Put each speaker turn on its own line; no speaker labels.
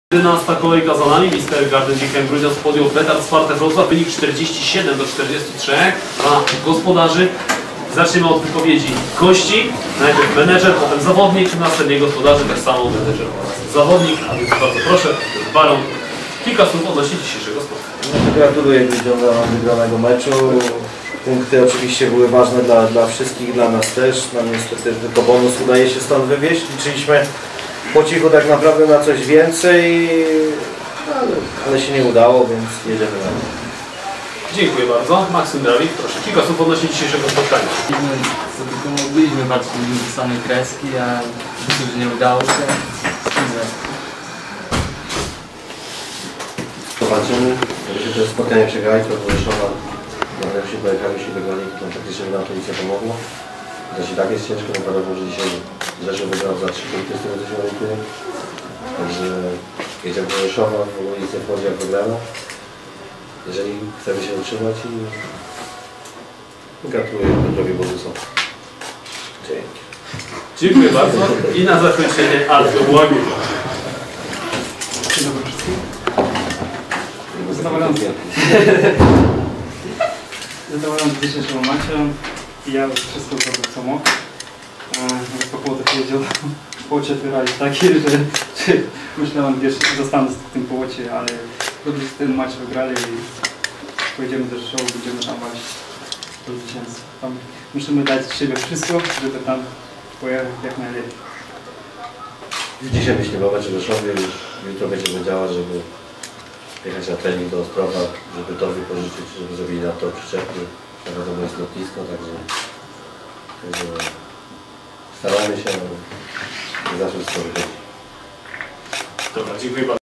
11. kolejka za nami. Mister Garden Dzikiem Grudziądz podjął Betar Sparta Wrocław. Wynik 47-43 dla gospodarzy. Zaczniemy od wypowiedzi gości. Najpierw menedżer, potem zawodnik, następnie gospodarzy, tak samo menedżer oraz zawodnik. A więc bardzo proszę, Baron, kilka słów odnośnie dzisiejszego spotkania.
Gratuluję Grudziądza wygranego meczu. Punkty oczywiście były ważne dla wszystkich, dla nas też. Nam niestety tylko bonus udaje się stąd wywieźć. Liczyliśmy po cichu tak naprawdę na coś więcej, ale się nie udało, więc jedziemy dalej.
Dziękuję bardzo. Maksym Dawid, proszę, kilka słów odnośnie dzisiejszego spotkania.
Co tylko mogliśmy, patrzyliśmy do samej kreski, a myślę, że nie udało się.
Zobaczymy. Jakbyśmy to spotkanie przegrali, to Rzeszowa jak się pojechaliśmy wygrali, to faktycznie nam to nic nie pomogło. Też i tak jest ciężko, no wiadomo, że dzisiaj Rzeszów wygrał za 3 punkty z tego, co się orientuje. Także jedziemy do Rzeszowa, w ogóle nic nie wchodzi jak wygrano. Jeżeli chcemy się utrzymać i gratuluję Piotrowi Bogusowi. Dzięki.
Dziękuję bardzo. I na zakończenie Artur Łagiel.
Dzień dobry wszystkim. Zadowolony z dzisiejszego meczu. Ja już wszystko zrobił co mógł. Jak Połota powiedział, w Połocie otwierali takie, że myślałem, wiesz, zostanę w tym Połocie, ale dobrze ten mecz wygrali i pojedziemy do Rzeszowa, będziemy tam walczyć do zwycięstwa. Musimy dać z siebie wszystko, żeby tam pojechać jak najlepiej.
Dzisiaj myślimy o meczu w Rzeszowie, już jutro będziemy działać, żeby jechać na trening do Ostrowa, żeby to wypożyczyć, żeby zrobili na to przyczepy. Wiadomo, jest lotnisko, także staramy się, zawsze wszystko wychodzi.
Dobra, dziękuję bardzo.